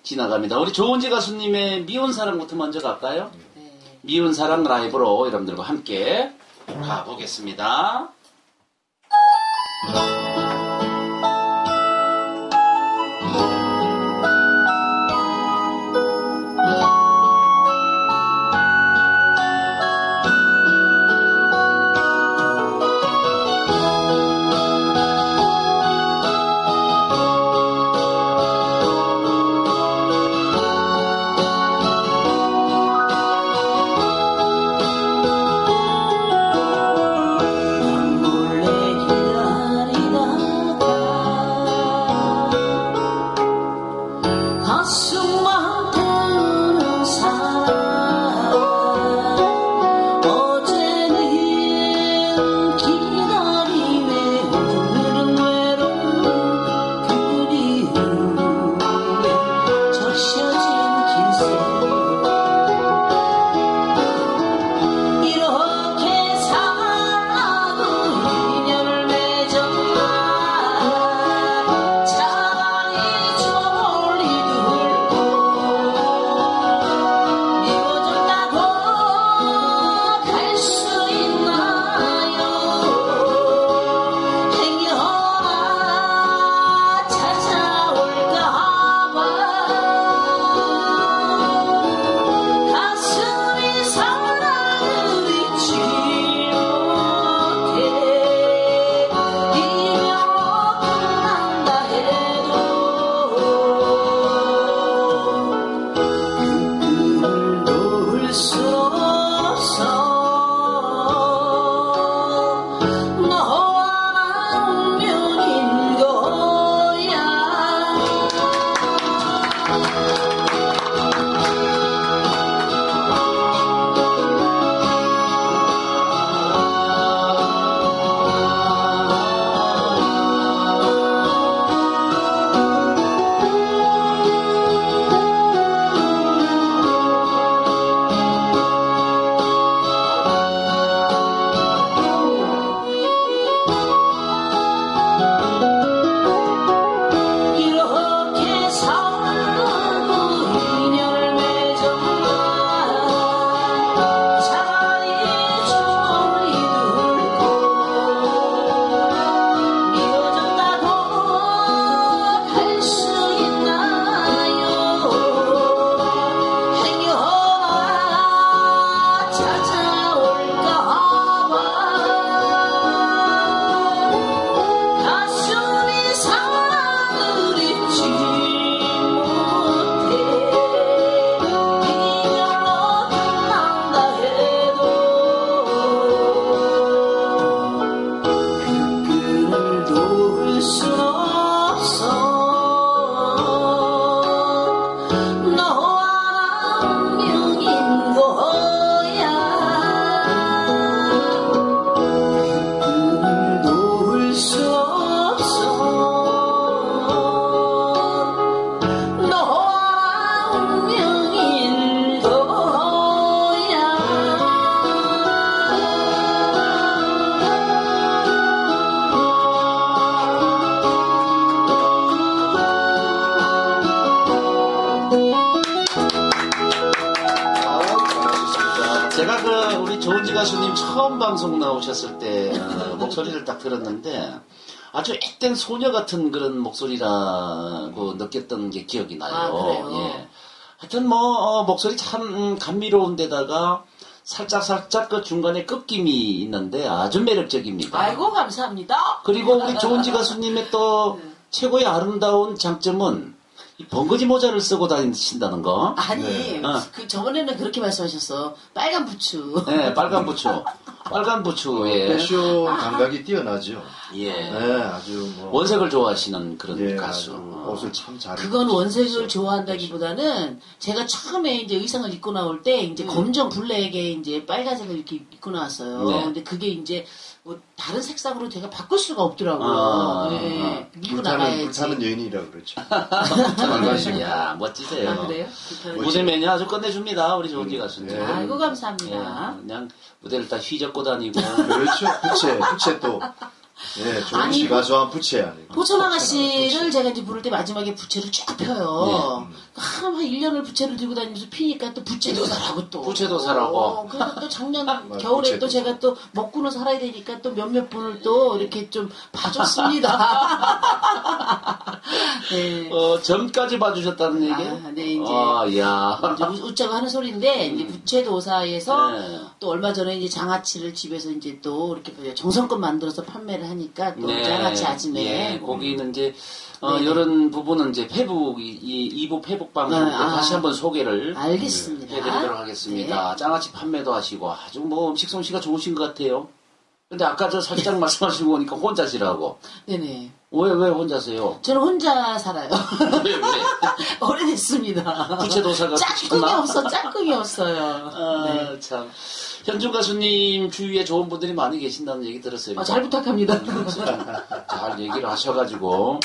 지나갑니다. 우리 조은지 가수님의 미운 사랑부터 먼저 갈까요? 네. 미운 사랑 라이브로 여러분들과 함께 가보겠습니다. 가수님 처음 방송 나오셨을 때 목소리를 딱 들었는데 아주 앳된 소녀 같은 그런 목소리라고 느꼈던 게 기억이 나요. 아, 그래요? 예. 하여튼 목소리 참 감미로운데다가 살짝 그 중간에 꺾임이 있는데 아주 매력적입니다. 아이고 감사합니다. 그리고 우리 조은지 가수님의 또 최고의 아름다운 장점은 이 번거지 모자를 쓰고 다니신다는 거. 아니, 네. 그 저번에는 그렇게 말씀하셨어. 빨간 부추. 네, 빨간 부추. 빨간 부추에 패션 감각이 뛰어나죠. 예. 네, 아주 원색을 좋아하시는 그런 예, 가수. 옷을 참 잘. 그건 원색을 좋아한다기보다는 제가 처음에 이제 의상을 입고 나올 때 이제 검정 블랙에 이제 빨간색을 이렇게 입고 나왔어요. 네. 근데 그게 이제 뭐 다른 색상으로 제가 바꿀 수가 없더라고요. 네. 밀고 나가야지. 불타는 여인이라 그렇죠. 야, 멋지세요. 아, 그래요? 무대 매니아 아주 끝내줍니다, 우리 조은지 가수님. 예. 아이고 감사합니다. 예, 그냥 무대를 다 휘젓고 다니고. 그렇죠. 부채 또. 예, 조은지 아니, 가수한 부채 아니고. 포천 아가씨를 제가 이제 부를 때 마지막에 부채를 쫙 펴요. 1년을 부채를 들고 다니면서 피니까 또 부채도 사라고 또. 부채도 사라고. 그래서 또 작년 겨울에 또 제가 또 먹고는 살아야 되니까 또 몇몇 분을 또 이렇게 좀 봐줬습니다. 네. 점까지 봐주셨다는 얘기예요? 네, 이제. 야. 이제 웃자고 하는 소리인데, 이제 부채도사에서 네. 또 얼마 전에 이제 장아찌를 집에서 이제 또 이렇게 정성껏 만들어서 판매를 하니까 또 장아찌 아침에. 예, 거기는 이제, 네네. 이런 부분은 이제 페북, 이 2부 페북 방송 때 다시 한번 소개를 알겠습니다. 해드리도록 하겠습니다. 장아찌 판매도 하시고 아주 뭐 음식 솜씨가 좋으신 것 같아요. 근데 아까 저 살짝 말씀하시고 보니까 혼자시라고. 네네. 왜 혼자세요? 저는 혼자 살아요. 왜? 오래됐습니다. 부채도사가 짝꿍이 없어요. 네. 참. 현중 가수님 주위에 좋은 분들이 많이 계신다는 얘기 들었어요. 잘 부탁합니다. 잘 얘기를 하셔가지고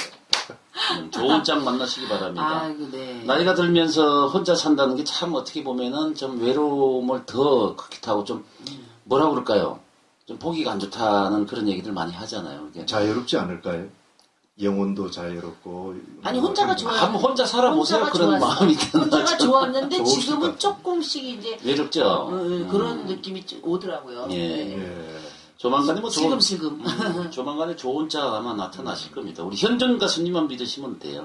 좋은 짝 만나시기 바랍니다. 아이고, 네. 나이가 들면서 혼자 산다는 게 참 어떻게 보면은 좀 외로움을 더 크게 타고 좀 뭐라 그럴까요? 좀 보기가 안 좋다는 그런 얘기들 많이 하잖아요. 이게. 자유롭지 않을까요? 영혼도 자유롭고. 아니, 혼자가 좋아요. 한번 혼자 살아보세요. 그런 마음이 드는 혼자가 좋았는데 좋으실 지금은 것 조금씩 이제 외롭죠. 그런 느낌이 오더라고요. 예. 네. 조만간에 뭐 슬금슬금. 조만간에 좋은 짝 아마 나타나실 겁니다. 우리 현준 가수님만 믿으시면 돼요.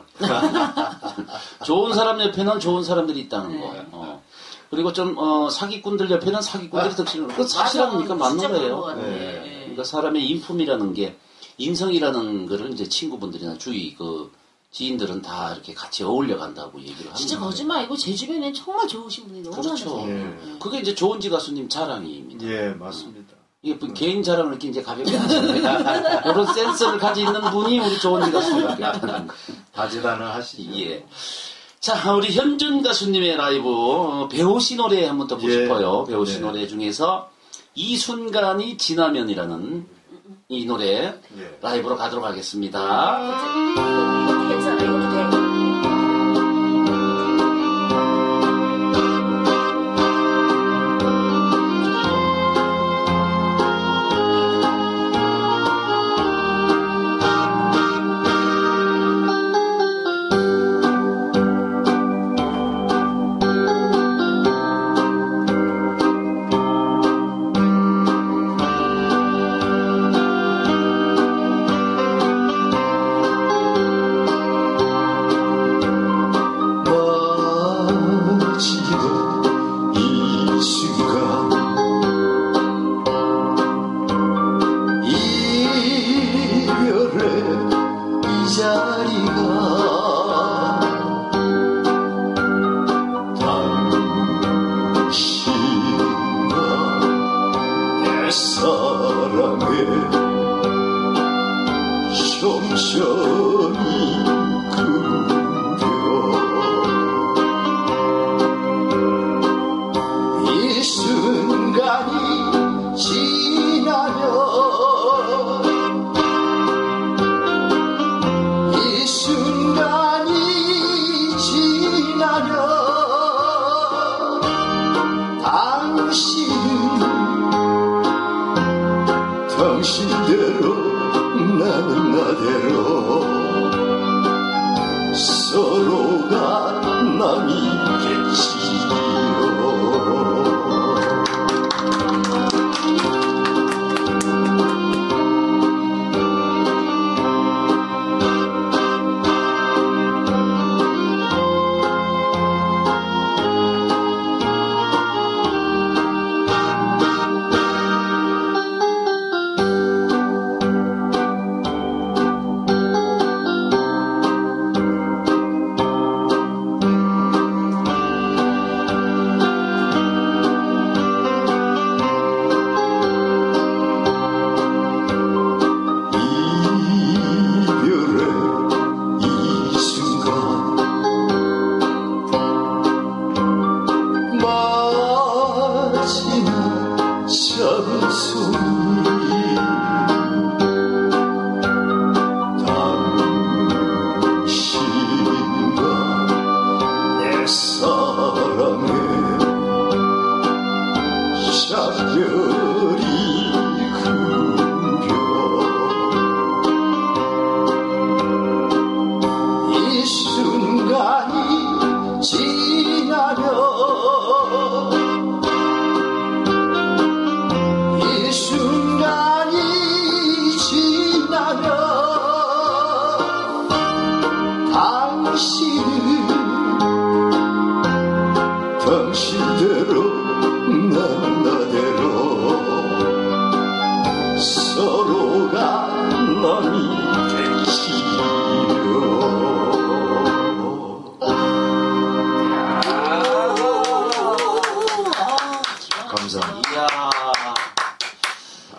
좋은 사람 옆에는 좋은 사람들이 있다는 거. 그리고 좀 사기꾼들 옆에는 사기꾼들이 득실을. 그 사실합니까? 맞는 거예요. 네. 그러니까 사람의 인품이라는 게 인성이라는 거를 이제 친구분들이나 주위 그 지인들은 다 이렇게 같이 어울려 간다고 얘기를 합니다. 진짜 거짓말이고 제 주변엔 정말 좋으신 분이 너무 그렇죠. 많으세요. 그게 이제 조은지 가수님 자랑입니다. 예, 맞습니다. 이게 개인 자랑을 이렇게 이제 가볍게 하시는데 그런 센스를 가지고 있는 분이 우리 조은지 가수님밖에 없다는 거. 다재다능하시죠. 예. 자, 우리 현준 가수님의 라이브 배우신 노래 한번 듣고 싶어요. 배우신 노래 중에서 이 순간이 지나면이라는 이 노래 라이브로 가도록 하겠습니다. 이것도 괜찮아. 이것도 돼. 당신대로 나는 나대로 서로가 남이겠지요.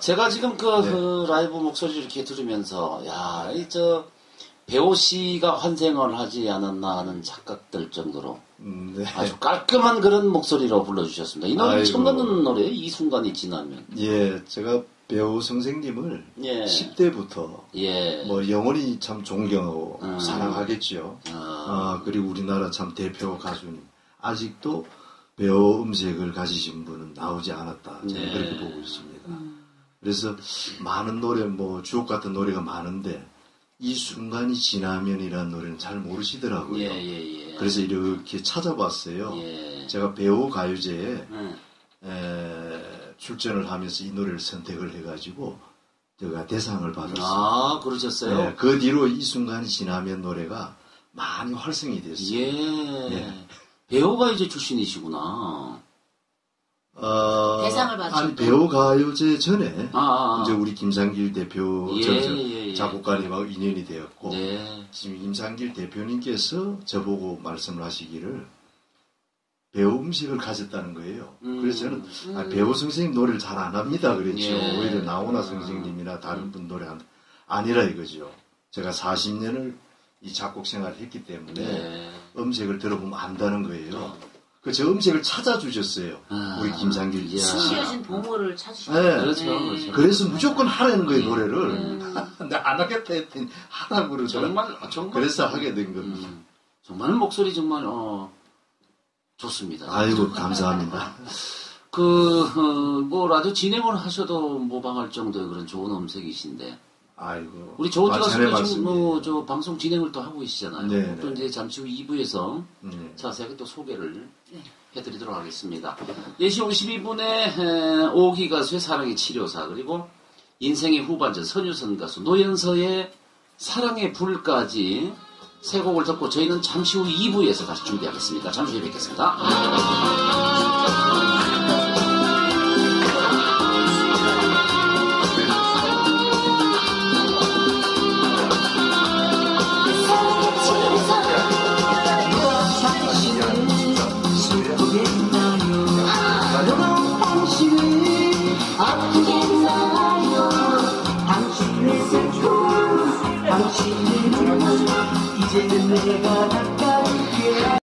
제가 지금 그 라이브 목소리 이렇게 들으면서, 야, 배우 씨가 환생을 하지 않았나 하는 착각될 정도로 네. 아주 깔끔한 그런 목소리로 불러주셨습니다. 이 노래 아이고. 처음 듣는 노래예요. 이 순간이 지나면. 예, 제가 배우 선생님을 예. 10대부터 예. 뭐 영원히 참 존경하고 사랑하겠죠. 아. 그리고 우리나라 참 대표 가수님. 아직도 배우 음색을 가지신 분은 나오지 않았다. 저는 네. 그렇게 보고 있습니다. 그래서 많은 노래, 뭐 주옥 같은 노래가 많은데 이 순간이 지나면이라는 노래는 잘 모르시더라고요. 예. 그래서 이렇게 찾아봤어요. 예. 제가 배우 가요제에 예. 출전을 하면서 이 노래를 선택을 해가지고 제가 대상을 받았어요. 아, 그러셨어요? 네, 그 뒤로 이 순간이 지나면 노래가 많이 활성이 됐어요. 예. 예. 배우가 이제 출신이시구나. 대상을 받으셨고. 아니, 배우 가요제 전에 아. 이제 우리 김상길 대표 예. 작곡가님하고 인연이 되었고 네. 지금 김상길 대표님께서 저보고 말씀을 하시기를 배우 음식을 가졌다는 거예요. 그래서 저는 배우 선생님 노래를 잘 안 합니다. 그랬죠. 예. 오히려 나훈아 선생님이나 다른 분 노래 아니라 이거죠. 제가 40년을 이 작곡 생활을 했기 때문에 네. 음색을 들어보면 안다는 거예요. 저 음색을 찾아주셨어요. 우리 김상길 씨. 숨겨진 보물을 찾으셨어요. 네. 그렇죠. 그래서 무조건 하라는 거예요, 노래를. 나 안 하겠다 했더니 하라고 그러더라고요. 정말. 그래서 하게 된 겁니다. 정말 목소리 정말, 좋습니다. 아이고, 감사합니다. 뭐, 라디오 진행을 하셔도 모방할 정도의 그런 좋은 음색이신데. 아이고. 우리 조은지 과찬의 가수님 지금 말씀이에요. 방송 진행을 또 하고 계시잖아요. 네, 또 네. 이제 잠시 후 2부에서 네. 자세하게 또 소개를 해드리도록 하겠습니다. 4시 52분에 오기 가수의 사랑의 치료사, 그리고 인생의 후반전 선유선 가수 노연서의 사랑의 불까지 세 곡을 듣고 저희는 잠시 후 2부에서 다시 준비하겠습니다. 잠시 후에 뵙겠습니다. 당신의 슬픔 이제는 내가 다